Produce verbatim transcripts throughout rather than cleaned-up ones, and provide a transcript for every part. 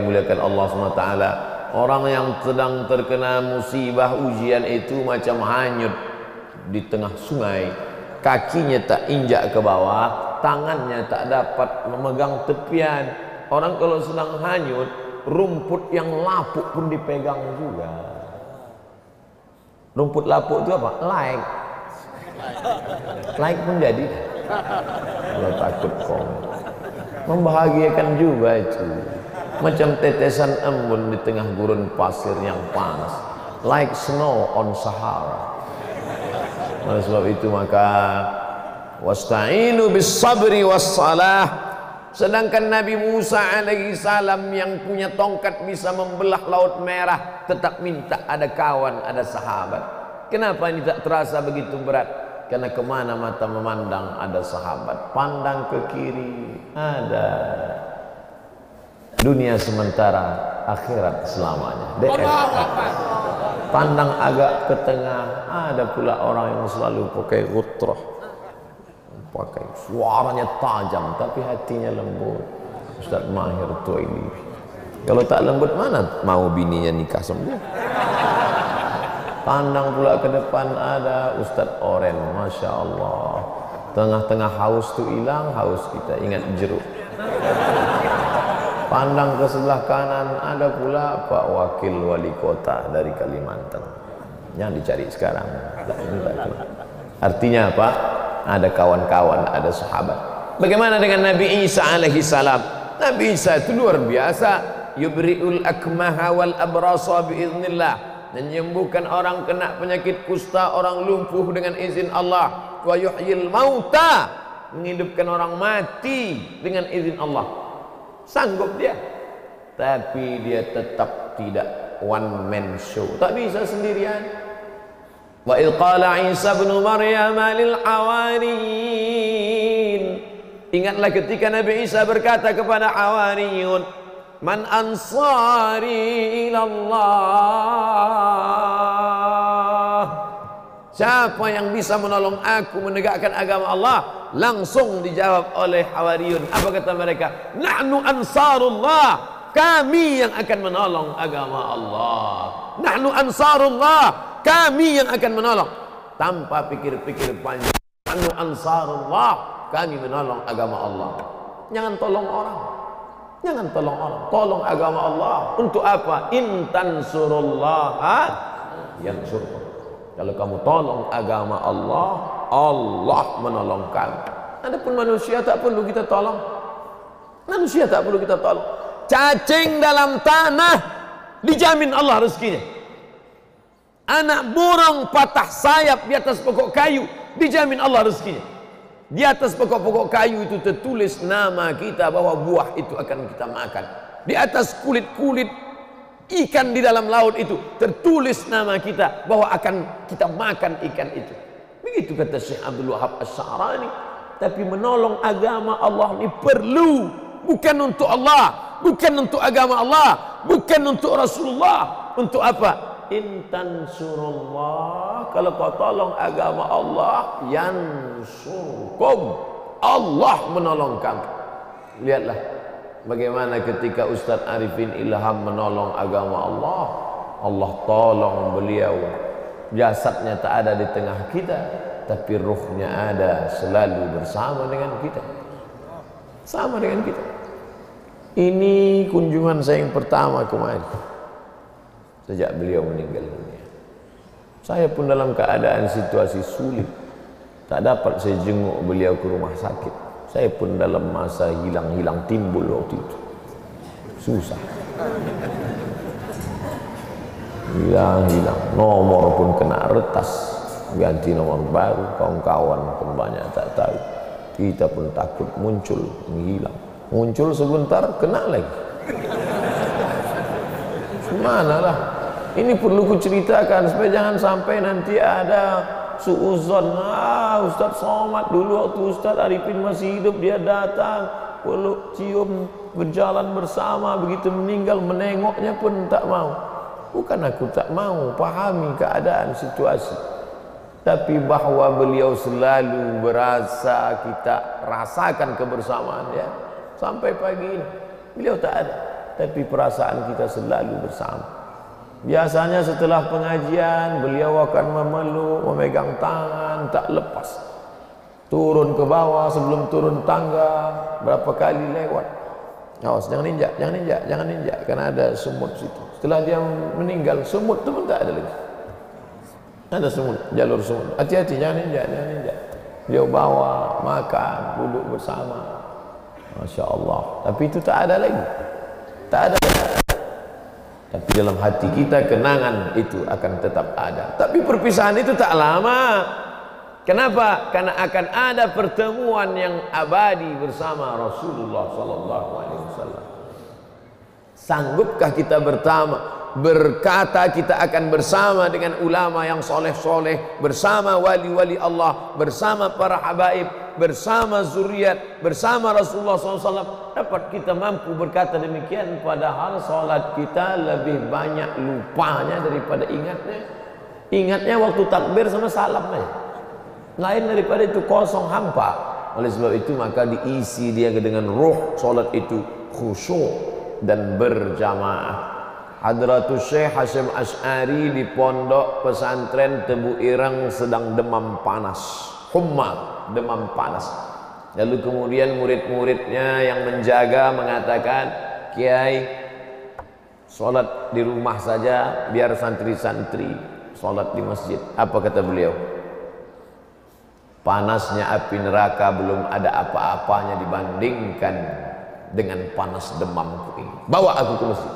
dimuliakan Allah subhanahu wa taala, orang yang sedang terkena musibah ujian itu macam hanyut di tengah sungai, kakinya tak injak ke bawah, tangannya tak dapat memegang tepian. Orang kalau sedang hanyut, rumput yang lapuk pun dipegang juga. Rumput lapuk itu apa? Like. Like pun jadi. Kalau takut kong. Membahagiakan juga itu. Macam tetesan embun di tengah gurun pasir yang panas. Like snow on Sahara. Oleh sebab itu maka wasta'inu bis sabri was salah. Sedangkan Nabi Musa alaihi salam yang punya tongkat bisa membelah laut merah tetap minta ada kawan, ada sahabat. Kenapa ini tak terasa begitu berat? Karena kemana mata memandang ada sahabat. Pandang ke kiri ada dunia sementara, akhirat selamanya. D F. Pandang agak ke tengah, ada pula orang yang selalu pakai gutrah, pakai suaranya tajam tapi hatinya lembut. Ustaz Mahir tu ini. Kalau tak lembut mana mau bininya nikah sama dia? Pandang pula ke depan ada Ustaz Oren, masya Allah. Tengah-tengah haus tu hilang, haus kita ingat jeruk. Pandang ke sebelah kanan ada pula Pak Wakil Wali Kota dari Kalimantan yang dicari sekarang. Artinya apa? Ada kawan-kawan, ada sahabat. Bagaimana dengan Nabi Isa alaihi salam? Nabi Isa itu luar biasa. Yubri'ul akmaha wal abrasa biiznillah, menyembuhkan orang kena penyakit kusta, orang lumpuh dengan izin Allah. Wa yuhyil mauta, menghidupkan orang mati dengan izin Allah. Sanggup dia, tapi dia tetap tidak one man show, tak bisa sendirian. Wa idh qala Isa ibn Maryam lil hawariyin, ingatlah ketika Nabi Isa berkata kepada hawariyun, man ansari ilallah, siapa yang bisa menolong aku menegakkan agama Allah? Langsung dijawab oleh hawariyun. Apa kata mereka? Nahnu ansarullah, kami yang akan menolong agama Allah. Nahnu ansarullah, kami yang akan menolong. Tanpa pikir-pikir panjang, nahnu ansarullah, kami menolong agama Allah. Jangan tolong orang, jangan tolong orang, tolong agama Allah. Untuk apa? In tansurullaha yansurkum. Kalau kamu tolong agama Allah, Allah menolong kamu. Adapun manusia tak perlu kita tolong. Manusia tak perlu kita tolong. Cacing dalam tanah dijamin Allah rezekinya. Anak burung patah sayap di atas pokok kayu dijamin Allah rezekinya. Di atas pokok-pokok kayu itu tertulis nama kita bahwa buah itu akan kita makan. Di atas kulit-kulit ikan di dalam laut itu tertulis nama kita bahwa akan kita makan ikan itu. Begitu kata Syekh Abdul Wahab Asy'arani. Tapi menolong agama Allah ini perlu, bukan untuk Allah, bukan untuk agama Allah, bukan untuk Rasulullah. Untuk apa? In tansurullah, kalau kau tolong agama Allah, yansurkum, Allah menolong kamu. Lihatlah bagaimana ketika Ustadz Arifin Ilham menolong agama Allah, Allah tolong beliau. Jasadnya tak ada di tengah kita, tapi ruhnya ada, selalu bersama dengan kita, sama dengan kita. Ini kunjungan saya yang pertama kemarin sejak beliau meninggal dunia. Saya pun dalam keadaan situasi sulit, tak dapat saya jenguk beliau ke rumah sakit. Saya pun dalam masa hilang-hilang timbul waktu itu, susah, hilang-hilang, nomor pun kena retas, ganti nomor baru, kawan-kawan pun banyak tak tahu. Kita pun takut muncul, menghilang, muncul sebentar kena lagi. Mana lah, ini perlu ku ceritakan supaya jangan sampai nanti ada suuzon. Ah, Ustaz Somad dulu waktu Ustaz Arifin masih hidup dia datang, peluk, cium, berjalan bersama, begitu meninggal menengoknya pun tak mau. Bukan aku tak mau, pahami keadaan situasi, tapi bahwa beliau selalu berasa kita rasakan kebersamaan dia sampai pagi ini. Beliau tak ada, tapi perasaan kita selalu bersama. Biasanya setelah pengajian beliau akan memeluk, memegang tangan, tak lepas. Turun ke bawah, sebelum turun tangga berapa kali lewat. Awas, jangan injak, jangan injak, jangan injak, karena ada semut situ. Setelah dia meninggal, semut itu pun tak ada lagi. Ada semut, jalur semut. Hati-hati, jangan injak, jangan injak. Beliau bawa, makan, duduk bersama. Masya Allah. Tapi itu tak ada lagi. Tak ada lagi. Tapi dalam hati kita kenangan itu akan tetap ada. Tapi perpisahan itu tak lama. Kenapa? Karena akan ada pertemuan yang abadi bersama Rasulullah sallallahu alaihi wasallam. Sanggupkah kita bertama berkata kita akan bersama dengan ulama yang soleh-soleh, bersama wali-wali Allah, bersama para habaib, bersama zuriat, bersama Rasulullah sallallahu alaihi wasallam? Dapat kita mampu berkata demikian, padahal salat kita lebih banyak lupanya daripada ingatnya. Ingatnya waktu takbir sama salam aja, lain daripada itu kosong hampa. Oleh sebab itu maka diisi dia dengan ruh salat itu khusyuk dan berjamaah. Hadratus Syekh Hasyim Asy'ari di pondok pesantren Tebu Ireng sedang demam panas, humma, demam panas. Lalu kemudian murid-muridnya yang menjaga mengatakan, Kiai, sholat di rumah saja, biar santri-santri sholat di masjid. Apa kata beliau? Panasnya api neraka belum ada apa-apanya dibandingkan dengan panas demamku ini. Bawa aku ke masjid.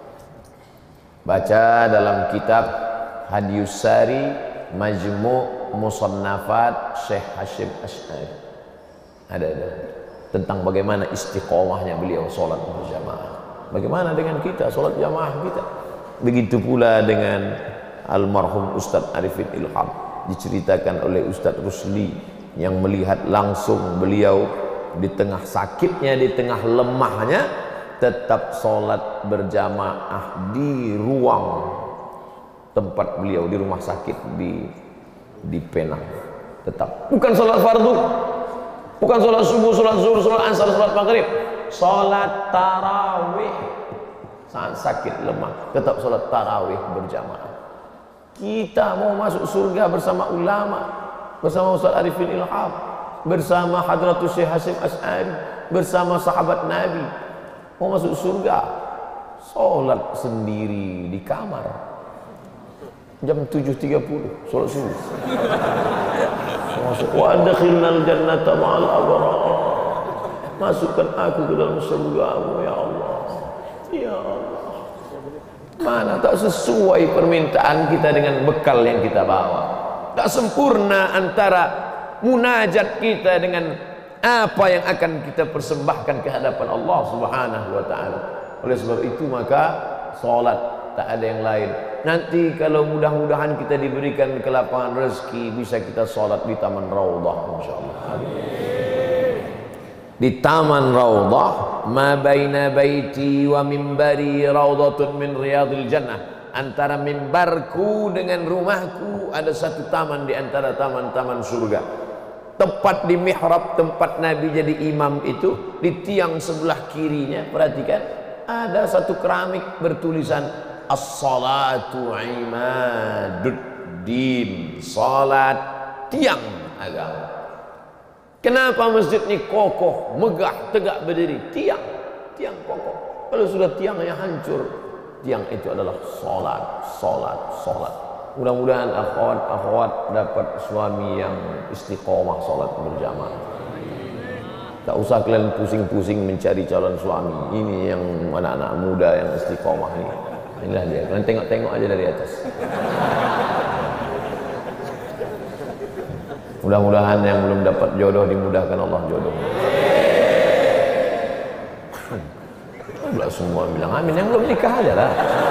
Baca dalam kitab Hadiyus Sari Majmu' Musannafat Syekh Hasyim Asy'ari. Ada, ada tentang bagaimana istiqomahnya beliau sholat berjamaah. Bagaimana dengan kita sholat jamaah kita? Begitu pula dengan almarhum Ustadz Arifin Ilham. Diceritakan oleh Ustadz Rusli yang melihat langsung beliau di tengah sakitnya, di tengah lemahnya, tetap sholat berjamaah di ruang tempat beliau di rumah sakit di di Penang. Tetap bukan sholat fardu, bukan sholat subuh, sholat zuhur, sholat asar, sholat maghrib, sholat tarawih. Saat sakit lemah tetap sholat tarawih berjamaah. Kita mau masuk surga bersama ulama, bersama Ustaz Arifin Ilham, bersama Hadratus Syekh Hasyim Asy'ari, bersama sahabat Nabi. Mau masuk surga, sholat sendiri di kamar jam tujuh tiga puluh, sholat subuh. Masuk, wa adkhilnal jannata ma'al abrar. Masukkan aku ke dalam surgamu ya Allah. Ya Allah. Mana tak sesuai permintaan kita dengan bekal yang kita bawa. Tak sempurna antara munajat kita dengan apa yang akan kita persembahkan ke hadapan Allah Subhanahu wa taala. Oleh sebab itu maka salat tak ada yang lain. Nanti kalau mudah-mudahan kita diberikan kelapangan rezeki, bisa kita salat di Taman Raudhah insyaallah. Di Taman Raudhah, ma baina baiti wa mimbari raudhatun min riyadil jannah. Antara mimbarku dengan rumahku ada satu taman di antara taman-taman surga. Tepat di mihrab tempat Nabi jadi imam itu, di tiang sebelah kirinya, perhatikan, ada satu keramik bertulisan as-salatu imaduddin, salat tiang agama. Kenapa masjid ini kokoh, megah, tegak berdiri? Tiang, tiang kokoh. Kalau sudah tiangnya hancur, tiang itu adalah salat, salat, salat. Mudah-mudahan akhwat-akhwat dapat suami yang istiqomah sholat berjamaah. Tak usah kalian pusing-pusing mencari calon suami. Ini yang anak-anak muda yang istiqomah ini. Inilah dia. Kalian tengok-tengok aja dari atas. Mudah-mudahan yang belum dapat jodoh dimudahkan Allah jodoh. Semua bilang amin. Yang belum nikah aja lah.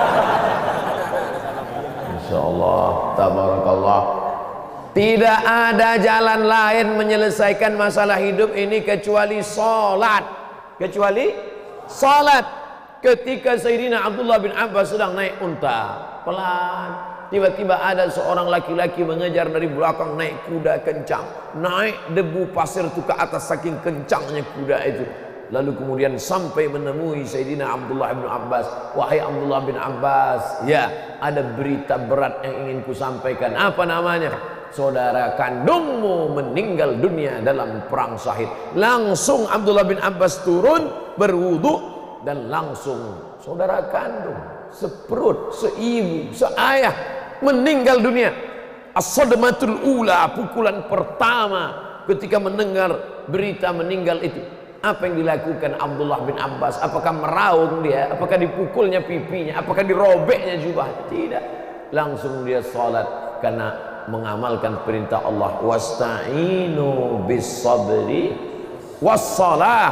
Insyaallah, tabarakallah. Tidak ada jalan lain menyelesaikan masalah hidup ini kecuali salat. Kecuali salat. Ketika Sayyidina Abdullah bin Abbas sedang naik unta, pelan, tiba-tiba ada seorang laki-laki mengejar dari belakang naik kuda kencang. Naik debu pasir itu ke atas saking kencangnya kuda itu. lalu kemudian sampai menemui Sayyidina Abdullah bin Abbas. Wahai Abdullah bin Abbas, ya, ada berita berat yang ingin ku sampaikan. Apa namanya? Saudara kandungmu meninggal dunia dalam perang Syahid. Langsung Abdullah bin Abbas turun berwudu, dan langsung saudara kandung, seperut, seibu, seayah meninggal dunia. As-sadmatul ula, pukulan pertama ketika mendengar berita meninggal itu. Apa yang dilakukan Abdullah bin Abbas? Apakah meraung dia? Apakah dipukulnya pipinya? Apakah dirobeknya jubahnya? Tidak. Langsung dia salat karena mengamalkan perintah Allah. Wasta'inu bis sabri wassalah.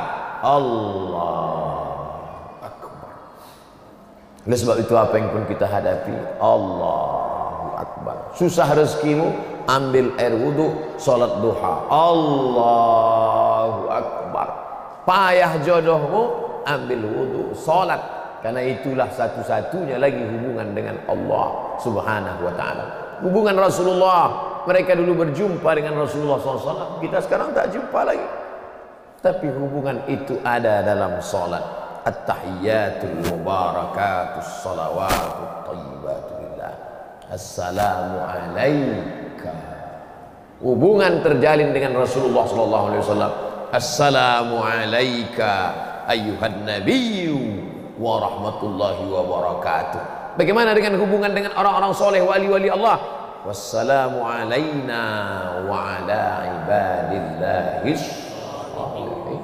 Allah akbar. Oleh sebab itu apa yang pun kita hadapi, Allahu akbar. Susah rezekimu, ambil air wudu, salat duha. Allahu akbar. Payah jodohmu, ambil wudu, salat. Karena itulah satu-satunya lagi hubungan dengan Allah Subhanahu wa ta'ala. Hubungan Rasulullah, mereka dulu berjumpa dengan Rasulullah shallallahu alaihi wasallam. Kita sekarang tak jumpa lagi. Tapi hubungan itu ada dalam salat. At-tahiyyatul mubarakatus salawatut thayyibatu lillah. Assalamu alaika. Hubungan terjalin dengan Rasulullah shallallahu alaihi wasallam. Assalamu alaika ayyuhan nabiyyu wa rahmatullahi wa barakatuh. Bagaimana dengan hubungan dengan orang-orang soleh, wali-wali Allah? Wassalamu alaina wa ala ibadillahis shalihin.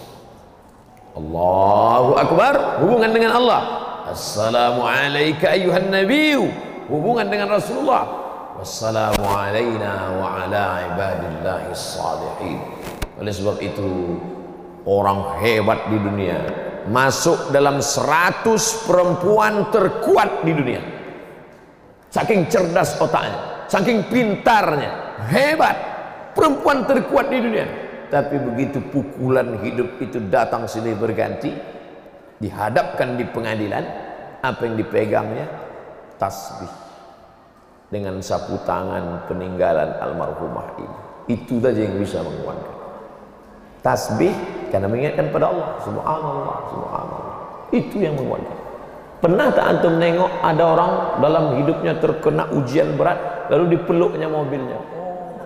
Allahu akbar, hubungan dengan Allah. Assalamu alaika ayyuhan nabiyyu, hubungan dengan Rasulullah. Wassalamu alaina wa ala ibadillahis shalihin. Oleh sebab itu, orang hebat di dunia masuk dalam seratus perempuan terkuat di dunia. Saking cerdas otaknya, saking pintarnya, hebat, perempuan terkuat di dunia. Tapi begitu pukulan hidup itu datang silih berganti, dihadapkan di pengadilan, apa yang dipegangnya? Tasbih dengan sapu tangan peninggalan almarhumah ini. Itu saja yang bisa menguatkan. Tasbih karena mengingatkan pada Allah. Subhanallah, subhanallah. Itu yang menguatkan. Pernah tak antum nengok ada orang dalam hidupnya terkena ujian berat, lalu dipeluknya mobilnya? Oh.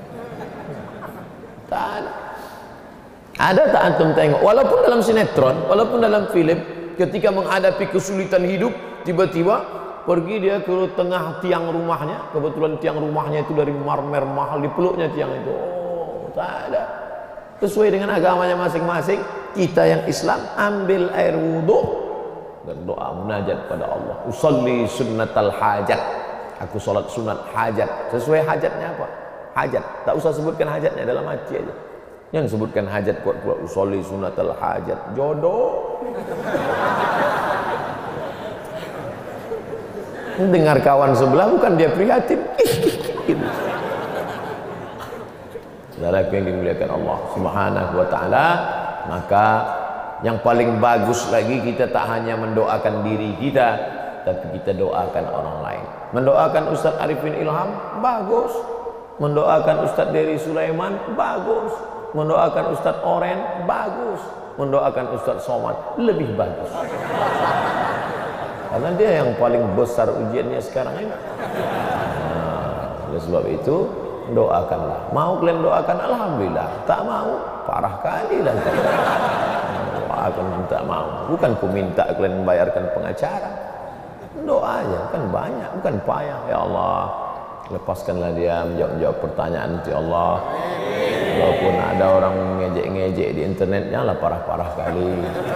Tak ada. Ada tak antum tengok? Walaupun dalam sinetron, walaupun dalam film, ketika menghadapi kesulitan hidup, tiba-tiba pergi dia ke tengah tiang rumahnya. Kebetulan tiang rumahnya itu dari marmer mahal, dipeluknya tiang itu. Oh, tak ada. Sesuai dengan agamanya masing-masing. Kita yang Islam ambil air wudhu dan doa munajat pada Allah. Usalli sunnatal hajat, aku salat sunat hajat. Sesuai hajatnya apa? Hajat, tak usah sebutkan hajatnya, dalam hati aja. Yang sebutkan hajat kuat-kuat. Usalli sunnatal hajat, jodoh. Dengar kawan sebelah, bukan dia prihatin. Gitu. Saudara yang dimuliakan Allah Subhanahu wa ta'ala, maka yang paling bagus lagi, kita tak hanya mendoakan diri kita, tapi kita doakan orang lain. Mendoakan Ustaz Arifin Ilham, bagus. Mendoakan Ustaz Dery Sulaiman, bagus. Mendoakan Ustaz Oren, bagus. Mendoakan Ustaz Somad, lebih bagus. Karena dia yang paling besar ujiannya sekarang ini. Nah, oleh sebab itu, doakanlah. Mau kalian doakan, alhamdulillah. Tak mau, parah kali lah. Doakan tak mau. Bukan ku minta kalian membayarkan pengacara. Doa aja, kan banyak, bukan payah. Ya Allah, lepaskanlah dia menjawab-jawab pertanyaan itu, ya Allah. Walaupun ada orang ngejek-ngejek di internetnya lah, parah-parah kali.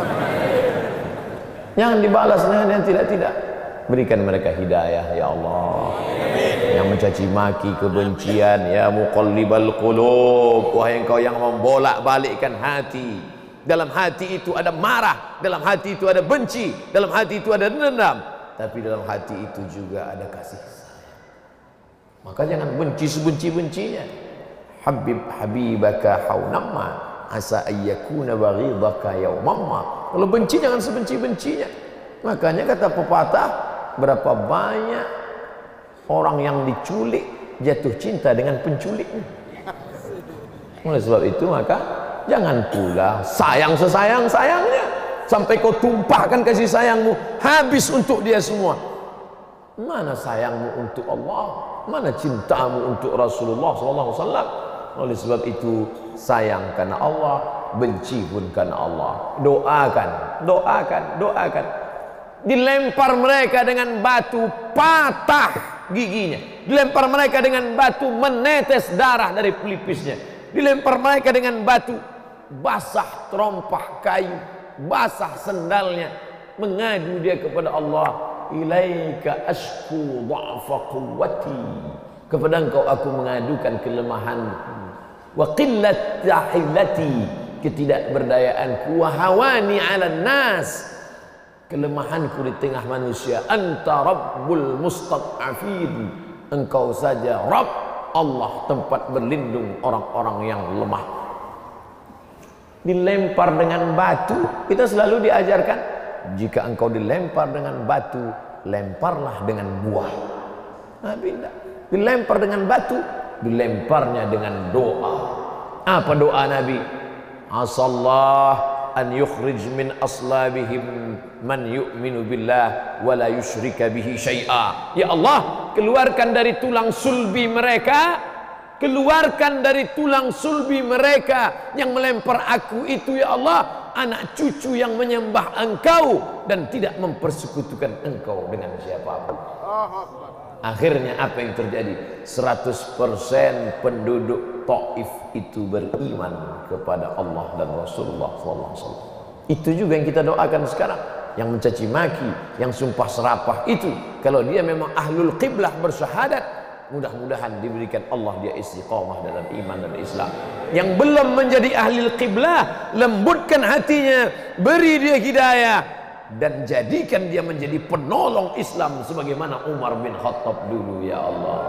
Jangan dibalas dengan yang tidak-tidak. Berikan mereka hidayah, ya Allah. Yang mencaci maki, kebencian, ya muqallibal qulub, wahai engkau yang membolak-balikkan hati. Dalam hati itu ada marah, dalam hati itu ada benci, dalam hati itu ada dendam, tapi dalam hati itu juga ada kasih sayang. Maka jangan benci sebenci-bencinya. Habib habibaka haunamma asa ayyakuna baghidaka yaumamma. Kalau benci jangan sebenci-bencinya. Makanya kata pepatah, berapa banyak orang yang diculik jatuh cinta dengan penculiknya. Oleh sebab itu, maka Jangan pula sayang sesayang-sayangnya sampai kau tumpahkan kasih sayangmu habis untuk dia semua. Mana sayangmu untuk Allah? Mana cintamu untuk Rasulullah sallallahu alaihi wasallam? Oleh sebab itu, sayang karena Allah, benci pun karena Allah. Doakan, doakan, doakan. Dilempar mereka dengan batu, patah giginya. Dilempar mereka dengan batu, menetes darah dari pelipisnya. Dilempar mereka dengan batu, basah terompah kayu, basah sendalnya. Mengadu dia kepada Allah, ilaika ashku dha'fa quwwati, kepada engkau aku mengadukan kelemahanku, wa qillat tahilati, ketidakberdayaanku, wa hawani 'alan nas, kelemahanku di tengah manusia. Anta rabbul mustad'afin, engkau saja Rabb, Allah tempat berlindung orang-orang yang lemah. Dilempar dengan batu, kita selalu diajarkan, jika engkau dilempar dengan batu, lemparlah dengan buah. Nabi tidak dilempar dengan batu, dilemparnya dengan doa. Apa doa Nabi? Asallah an yukhrij min aslabihim man yu'minu billah wa la yusyrika bihi syai'a. Ya Allah, keluarkan dari tulang sulbi mereka, keluarkan dari tulang sulbi mereka yang melempar aku itu, ya Allah, anak cucu yang menyembah engkau dan tidak mempersekutukan engkau dengan siapapun. Akhirnya apa yang terjadi? seratus persen penduduk Taif itu beriman kepada Allah dan Rasulullah sallallahu alaihi wasallam. Itu juga yang kita doakan sekarang. Yang mencaci maki, yang sumpah serapah itu, kalau dia memang ahlul qiblah bersyahadat, mudah-mudahan diberikan Allah dia istiqamah dalam iman dan Islam. Yang belum menjadi ahlul qiblah, lembutkan hatinya, beri dia hidayah, dan jadikan dia menjadi penolong Islam sebagaimana Umar bin Khattab dulu, ya Allah.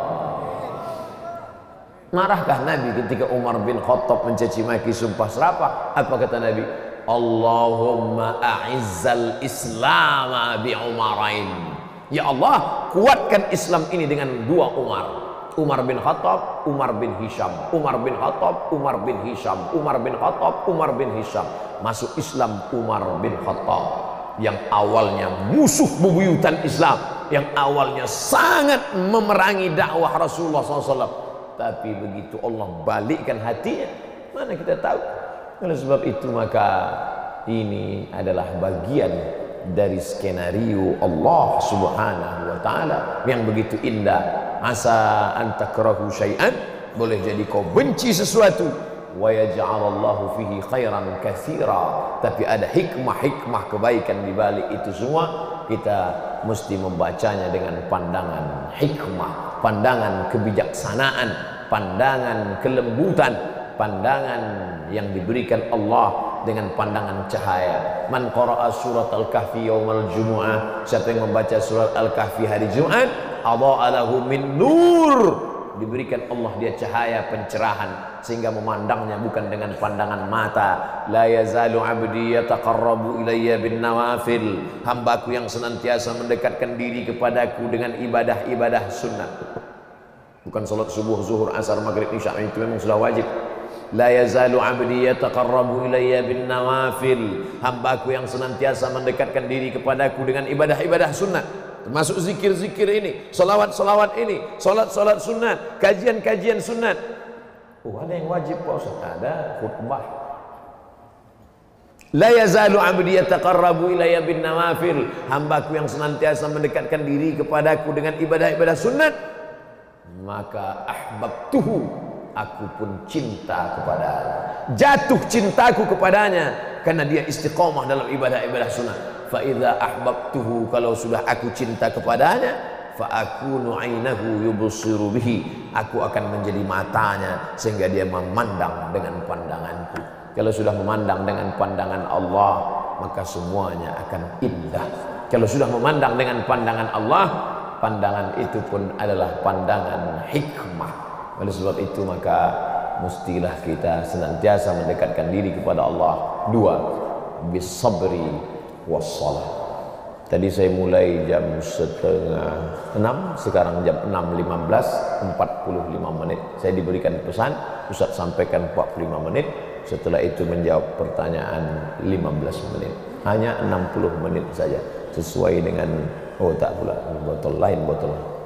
Marahkah Nabi ketika Umar bin Khattab mencaci maki, sumpah serapah? Apa kata Nabi? Allahumma a'izzal Islam bi Umarain. Ya Allah, kuatkan Islam ini dengan dua Umar. Umar bin Khattab, Umar bin Hisham. Umar bin Khattab, Umar bin Hisham. Umar bin Khattab, Umar bin Hisham. Masuk Islam Umar bin Khattab, yang awalnya musuh bebuyutan Islam, yang awalnya sangat memerangi dakwah Rasulullah sallallahu alaihi wasallam. Tapi begitu Allah balikkan hatinya, mana kita tahu. Oleh sebab itu maka ini adalah bagian dari skenario Allah subhanahu wa ta'ala yang begitu indah. Asa an takrahu syai'an, boleh jadi kau benci sesuatu, wa yaj'alallahu fihi khairan katsira, tapi ada hikmah-hikmah kebaikan di balik itu semua. Kita mesti membacanya dengan pandangan hikmah, pandangan kebijaksanaan, pandangan kelembutan, pandangan yang diberikan Allah dengan pandangan cahaya. Man qara'a surat Al-Kahfi yaumal jumu'ah, siapa yang membaca surat Al-Kahfi hari Jumat, adha'a lahu min nur, diberikan Allah dia cahaya pencerahan, sehingga memandangnya bukan dengan pandangan mata. La yazalu abdi yataqarrabu ilayya bin nawafil, hambaku yang senantiasa mendekatkan diri kepadaku dengan ibadah-ibadah sunnah. Bukan salat subuh, zuhur, asar, maghrib, isya, itu memang sudah wajib. La yazalu abdi yataqarrabu ilayya bin nawafil, hambaku yang senantiasa mendekatkan diri kepadaku dengan ibadah-ibadah sunnah, termasuk zikir-zikir ini, salawat-salawat ini, salat-salat sunat, kajian-kajian sunat. Oh, ada yang wajib Pak Ustaz? Ada khutbah. La yazalu abdi yataqarrabu ilayya bin nawafil, hambaku yang senantiasa mendekatkan diri kepadaku dengan ibadah-ibadah sunat, maka ahbabtuhu, aku pun cinta kepadanya, jatuh cintaku kepadanya karena dia istiqomah dalam ibadah-ibadah sunnah. Fa idza ahbabtuhu, kalau sudah aku cinta kepadanya, fa akunu ainahu yubsiru bihi, aku akan menjadi matanya sehingga dia memandang dengan pandanganku. Kalau sudah memandang dengan pandangan Allah, maka semuanya akan indah. Kalau sudah memandang dengan pandangan Allah, pandangan itu pun adalah pandangan hikmah. Oleh sebab itu maka mestilah kita senantiasa mendekatkan diri kepada Allah. Dua, bisabri wassalah. Tadi saya mulai jam setengah enam, sekarang jam enam lima belas, empat puluh lima menit. Saya diberikan pesan, Ustaz sampaikan empat puluh lima menit. Setelah itu menjawab pertanyaan lima belas menit. Hanya enam puluh menit saja, sesuai dengan, oh tak pula, botol lain botol.